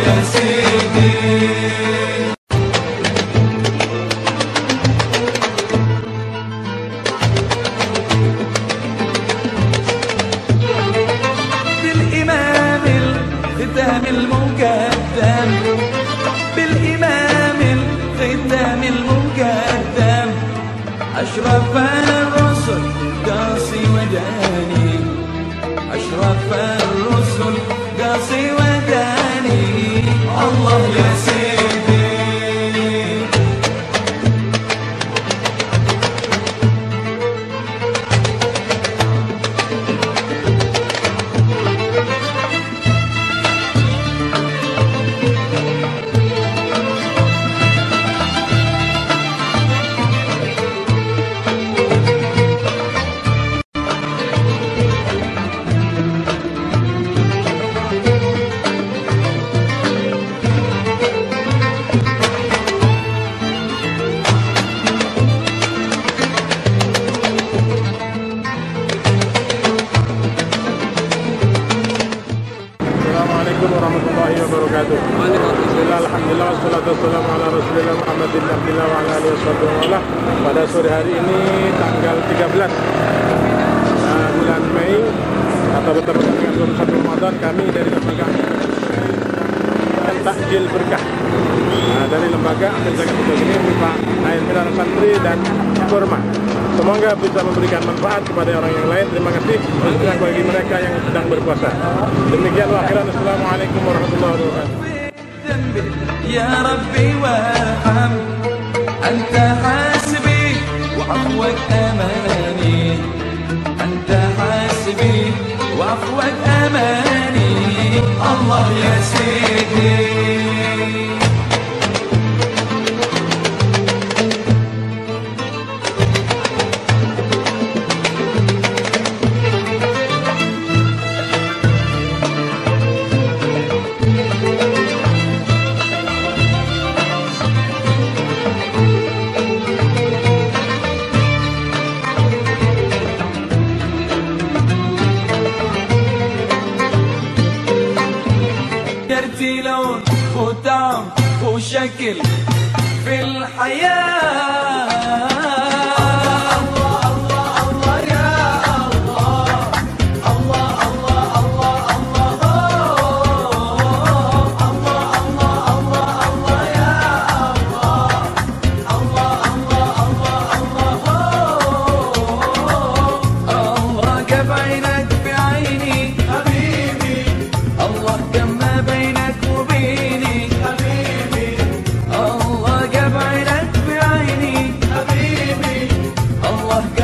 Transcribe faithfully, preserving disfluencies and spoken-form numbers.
يا سيدي. بالإمام الختام المقدم، بالإمام الختام المقدم، أشرف الرسل قاصي وداني، أشرف الرسل قاصي وداني. الله يا سيدي. Assalamualaikum warahmatullahi wabarakatuh. Bismillah, alhamdulillah, wassalatu wassalamu ala rasulillah Muhammadin abdillah wa ala alihi wasallam. Pada sore hari ini tanggal tiga belas uh, bulan Mei atau bertepatan dengan dua puluh satu Ramadan, kami dari lembaga Takjil Berkah, nah, dari lembaga akan zakat fitrah ini berupa air mineral santri dan kurma. Semoga bisa memberikan manfaat kepada orang yang lain. Terima kasih untuk bagi mereka yang sedang berpuasa. Demikian wa akhiran. Assalamualaikum warahmatullahi wabarakatuh. Ya Rabbi warham, anta hasbi wa afwak amani, anta hasbi wa afwak amani. Allah ya Sayyidi. درتي لون وطعم وشكل في الحياة. Allah